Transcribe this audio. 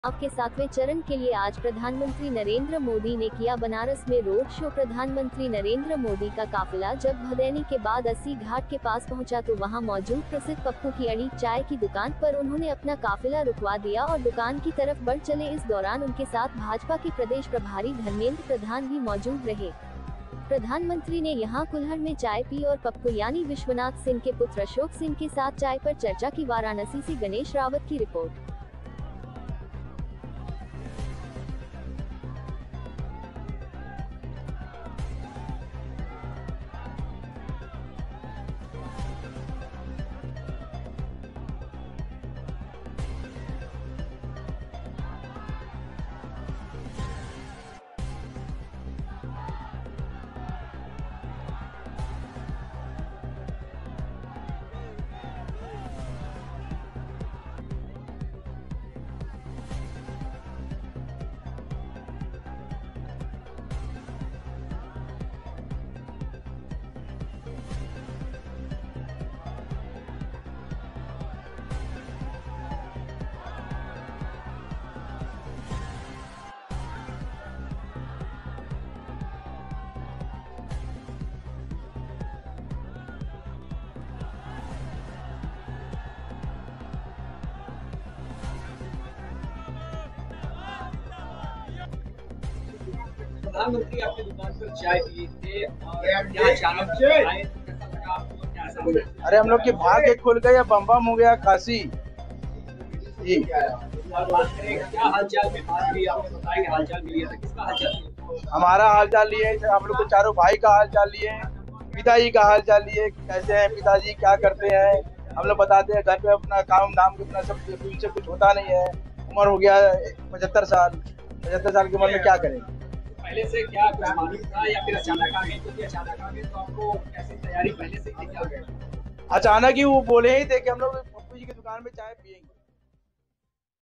आपके 7वें चरण के लिए आज प्रधानमंत्री नरेंद्र मोदी ने किया बनारस में रोड शो। प्रधानमंत्री नरेंद्र मोदी का काफिला जब भदैनी के बाद 80 घाट के पास पहुंचा तो वहां मौजूद प्रसिद्ध पप्पू की अड़ी चाय की दुकान पर उन्होंने अपना काफिला रुकवा दिया और दुकान की तरफ बढ़ चले। इस दौरान उनके साथ भाजपा के प्रदेश प्रभारी धर्मेंद्र प्रधान भी मौजूद रहे। प्रधानमंत्री ने यहां कुल्हड़ में चाय पी और पप्पू यानी विश्वनाथ सिंह के पुत्र अशोक सिंह के साथ चाय पर चर्चा की। वाराणसी से गणेश रावत की रिपोर्ट। प्रधानमंत्री आपकी दुकान पर चाय पिए थे और यहाँ अचानक आए तो कैसा लगा आपको, क्या ऐसा लगा? अरे हम लोग की भाग्य खुल गया, बम बम हो गया काशी जी। और बात करें क्या हालचाल में बात हुई, आपने बताया कि हालचाल भी लिया था, किसका हालचाल लिया? हमारा हालचाल लिए, हम लोग के चारों भाई का हालचाल लिए, पिताजी का हालचाल लिए, कैसे हैं पिताजी, क्या करते हैं। हम लोग बताते हैं घर पे अपना काम धाम अपना सब, उनसे कुछ होता नहीं है। उम्र हो गया 75 साल, 75 साल की उम्र में क्या करेंगे। पहले से क्या कुछ मालूम था या फिर अचानक आ गए? क्योंकि अचानक आ गए तो आपको कैसी तैयारी पहले से थी क्या? अचानक ही वो बोले ही थे कि हम लोग पप्पू जी की दुकान में चाय पियेंगे।